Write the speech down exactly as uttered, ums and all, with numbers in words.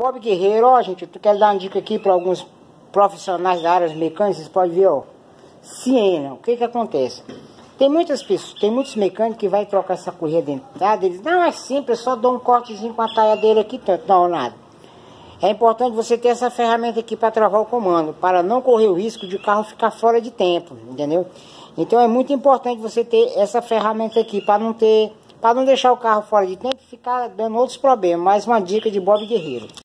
Bob Guerreiro, ó gente, tu quer dar uma dica aqui para alguns profissionais da área mecânica, vocês podem ver, ó. Siena, o que que acontece? Tem muitas pessoas, tem muitos mecânicos que vai trocar essa correia dentada, eles, não, é simples, eu só dou um cortezinho com a taia dele aqui, tanto, não, nada. É importante você ter essa ferramenta aqui para travar o comando, para não correr o risco de o carro ficar fora de tempo, entendeu? Então é muito importante você ter essa ferramenta aqui para não ter, para não deixar o carro fora de tempo e ficar dando outros problemas. Mais uma dica de Bob Guerreiro.